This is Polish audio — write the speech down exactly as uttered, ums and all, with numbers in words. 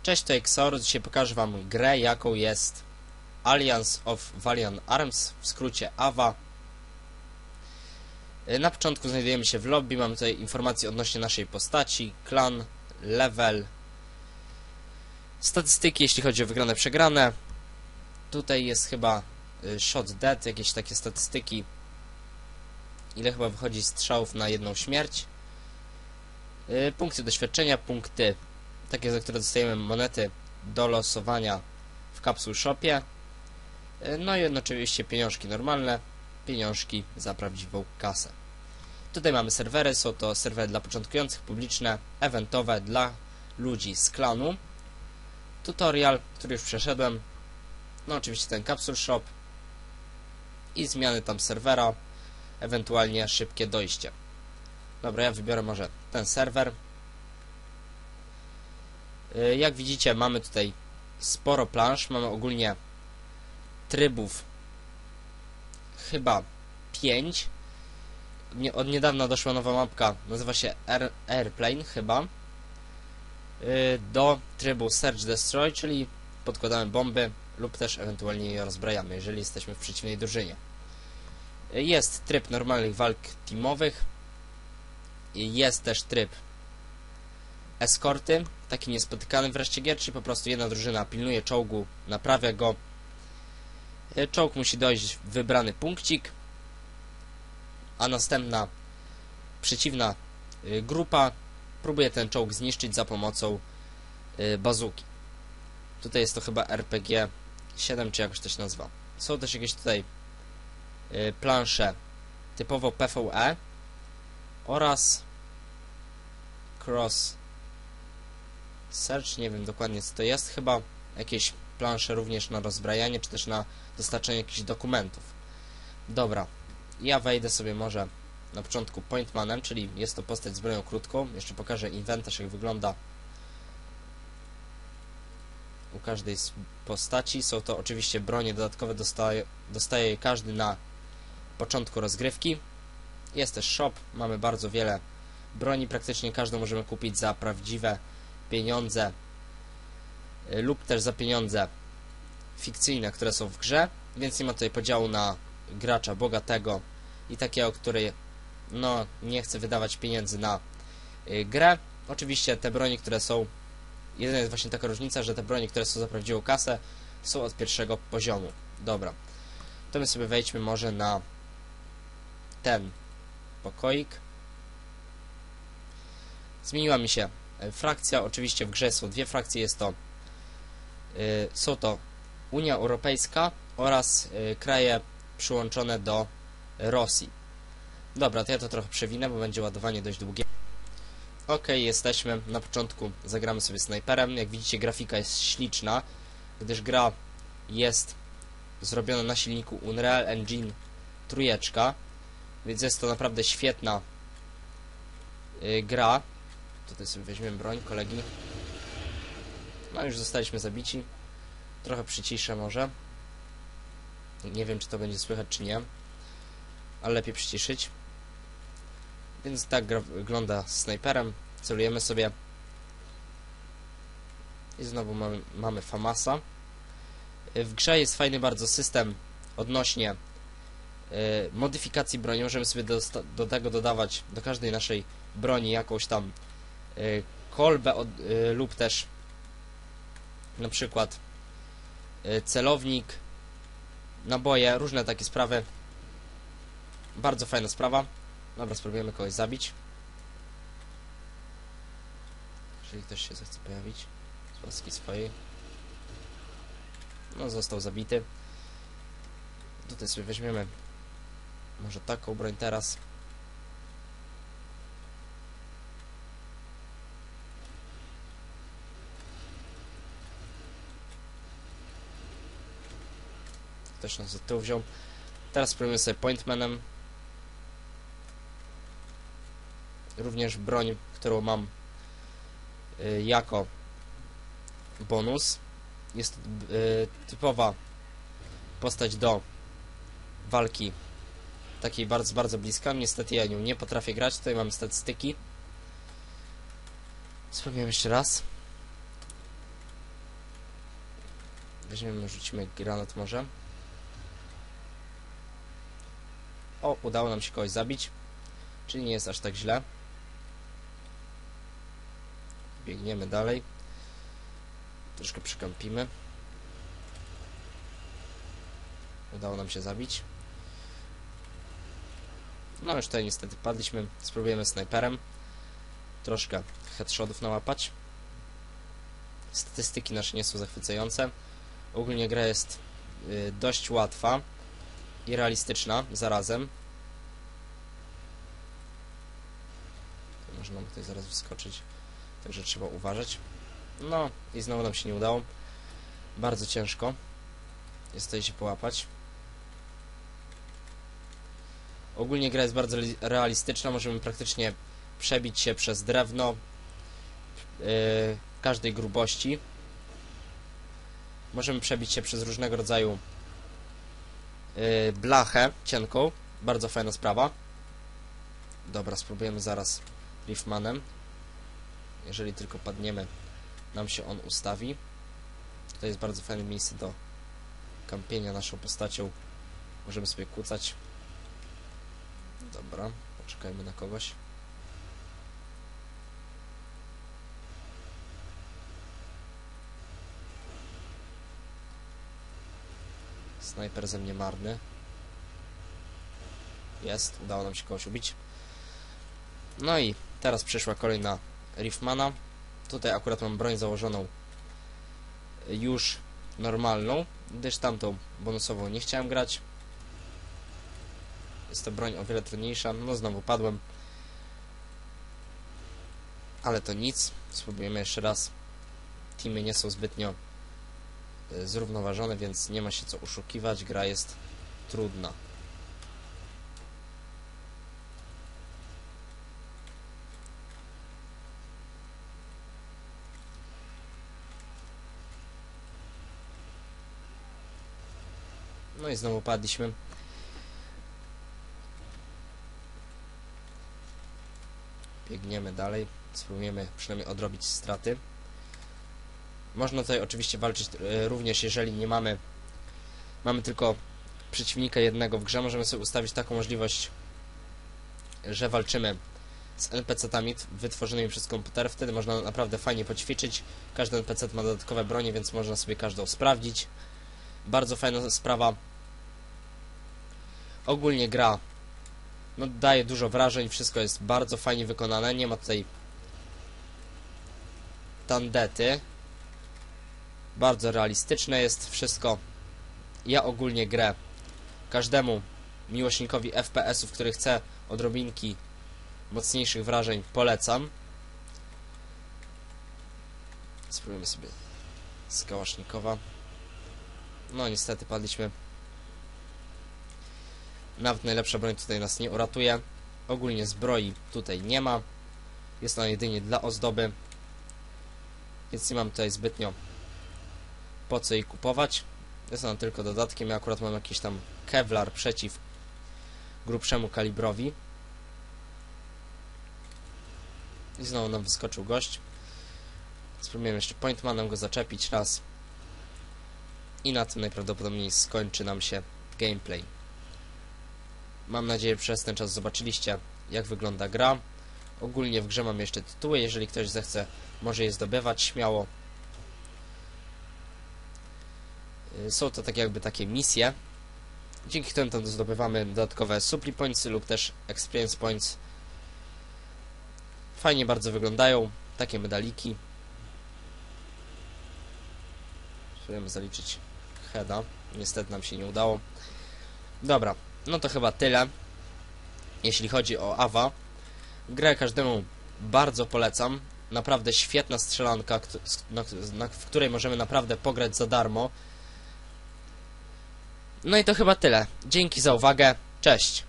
Cześć, to Xor. Dzisiaj pokażę wam grę, jaką jest Alliance of Valiant Arms, w skrócie A W A. Na początku znajdujemy się w lobby, mamy tutaj informacje odnośnie naszej postaci, klan, level, statystyki, jeśli chodzi o wygrane, przegrane. Tutaj jest chyba shot dead, jakieś takie statystyki, ile chyba wychodzi strzałów na jedną śmierć. Punkty doświadczenia, punkty takie, za które dostajemy monety do losowania w Capsule Shopie. No i oczywiście pieniążki normalne, pieniążki za prawdziwą kasę. Tutaj mamy serwery, są to serwery dla początkujących, publiczne, eventowe dla ludzi z klanu. Tutorial, który już przeszedłem. No oczywiście ten Capsule Shop i zmiany tam serwera, ewentualnie szybkie dojście. Dobra, ja wybiorę może ten serwer. Jak widzicie, mamy tutaj sporo plansz, mamy ogólnie trybów chyba pięć. Nie, od niedawna doszła nowa mapka, nazywa się Air, Airplane chyba, do trybu Search Destroy, czyli podkładamy bomby lub też ewentualnie je rozbrajamy, jeżeli jesteśmy w przeciwnej drużynie. Jest tryb normalnych walk teamowych, jest też tryb eskorty, taki niespotykany wreszcie gier, czyli po prostu jedna drużyna pilnuje czołgu, naprawia go. Czołg musi dojść w wybrany punkcik, a następna przeciwna grupa próbuje ten czołg zniszczyć za pomocą bazuki. Tutaj jest to chyba R P G siedem, czy jakoś to się nazywa. Są też jakieś tutaj plansze typowo P V E oraz Cross Search, nie wiem dokładnie co to jest, chyba jakieś plansze również na rozbrajanie, czy też na dostarczenie jakichś dokumentów. Dobra, ja wejdę sobie może na początku Pointmanem, czyli jest to postać z bronią krótką. Jeszcze pokażę inwentarz, jak wygląda u każdej z postaci. Są to oczywiście bronie dodatkowe, dostaje, dostaje je każdy na początku rozgrywki. Jest też shop, mamy bardzo wiele broni, praktycznie każdą możemy kupić za prawdziwe pieniądze lub też za pieniądze fikcyjne, które są w grze, więc nie ma tutaj podziału na gracza bogatego i takiego, który no nie chce wydawać pieniędzy na y, grę. Oczywiście te broni, które są, jedyna jest właśnie taka różnica, że te broni, które są za prawdziwą kasę, są od pierwszego poziomu. Dobra, to my sobie wejdźmy może na ten pokoik. Zmieniła mi się frakcja, oczywiście w grze są dwie frakcje, jest to yy, są to Unia Europejska oraz yy, kraje przyłączone do Rosji. Dobra, to ja to trochę przewinę, bo będzie ładowanie dość długie. Ok, jesteśmy na początku, zagramy sobie snajperem. Jak widzicie, grafika jest śliczna, gdyż gra jest zrobiona na silniku Unreal Engine trójeczka, więc jest to naprawdę świetna yy, gra. Tutaj sobie weźmiemy broń kolegi. No już zostaliśmy zabici. Trochę przyciszę może. Nie wiem, czy to będzie słychać, czy nie. Ale lepiej przyciszyć. Więc tak gra wygląda z snajperem. Celujemy sobie. I znowu mamy, mamy Famasa. W grze jest fajny bardzo system odnośnie yy, modyfikacji broni. Możemy sobie do, do tego dodawać, do każdej naszej broni jakąś tam kolbę od, y, lub też na przykład y, celownik, naboje, różne takie sprawy. Bardzo fajna sprawa. Dobra, spróbujemy kogoś zabić. Jeżeli ktoś się zechce pojawić z łaski swojej. No, został zabity. Tutaj sobie weźmiemy może taką broń teraz. Też nas za tył wziął. Teraz spróbujemy sobie Pointmanem. Również broń, którą mam y, jako bonus. Jest to y, typowa postać do walki takiej bardzo, bardzo bliska. Niestety ja nią nie potrafię grać. Tutaj mamy statystyki. Spróbujemy jeszcze raz. Weźmiemy, rzucimy granat może. O, udało nam się kogoś zabić. Czyli nie jest aż tak źle. Biegniemy dalej. Troszkę przykampimy. Udało nam się zabić. No już tutaj niestety padliśmy. Spróbujemy snajperem. Troszkę headshotów nałapać. Statystyki nasze nie są zachwycające. Ogólnie gra jest y, dość łatwa i realistyczna zarazem. Można nam tutaj zaraz wyskoczyć. Także trzeba uważać. No i znowu nam się nie udało. Bardzo ciężko jest tutaj się połapać. Ogólnie gra jest bardzo realistyczna. Możemy praktycznie przebić się przez drewno yy, każdej grubości. Możemy przebić się przez różnego rodzaju yy, blachę cienką. Bardzo fajna sprawa. Dobra, spróbujemy zaraz Riftmanem. Jeżeli tylko padniemy, nam się on ustawi. To jest bardzo fajne miejsce do kampienia naszą postacią. Możemy sobie kłócać. Dobra, poczekajmy na kogoś. Snajper ze mnie marny. Jest, udało nam się kogoś ubić. No i teraz przyszła kolej na Riftmana. Tutaj akurat mam broń założoną już normalną, gdyż tamtą bonusową nie chciałem grać. Jest to broń o wiele trudniejsza. No znowu padłem. Ale to nic. Spróbujemy jeszcze raz. Teamy nie są zbytnio zrównoważone, więc nie ma się co oszukiwać. Gra jest trudna. No i znowu padliśmy. Biegniemy dalej. Spróbujemy przynajmniej odrobić straty. Można tutaj oczywiście walczyć e, również, jeżeli nie mamy mamy tylko przeciwnika jednego w grze. Możemy sobie ustawić taką możliwość, że walczymy z en pe ce tami wytworzonymi przez komputer. Wtedy można naprawdę fajnie poćwiczyć. Każdy en pe ce ma dodatkowe bronie, więc można sobie każdą sprawdzić. Bardzo fajna sprawa. Ogólnie gra no, daje dużo wrażeń, wszystko jest bardzo fajnie wykonane, nie ma tutaj tandety. Bardzo realistyczne jest wszystko. Ja ogólnie grę każdemu miłośnikowi ef pe esów, który chce odrobinki mocniejszych wrażeń, polecam. Spróbujemy sobie z kałasznikowa. No niestety padliśmy. Nawet najlepsza broń tutaj nas nie uratuje. Ogólnie zbroi tutaj nie ma. Jest ona jedynie dla ozdoby. Więc nie mam tutaj zbytnio po co jej kupować. Jest ona tylko dodatkiem. Ja akurat mam jakiś tam Kevlar przeciw grubszemu kalibrowi. I znowu nam wyskoczył gość. Spróbujemy jeszcze Pointmanem go zaczepić raz. I na tym najprawdopodobniej skończy nam się gameplay. Mam nadzieję, że przez ten czas zobaczyliście, jak wygląda gra. Ogólnie w grze mam jeszcze tytuły. Jeżeli ktoś zechce, może je zdobywać śmiało. Są to tak jakby takie misje. Dzięki temu tam zdobywamy dodatkowe supply pointsy lub też experience points. Fajnie bardzo wyglądają. Takie medaliki. Spróbujemy zaliczyć heada. Niestety nam się nie udało. Dobra, no to chyba tyle. Jeśli chodzi o Awa. Grę każdemu bardzo polecam. Naprawdę świetna strzelanka, w której możemy naprawdę pograć za darmo. No i to chyba tyle. Dzięki za uwagę. Cześć.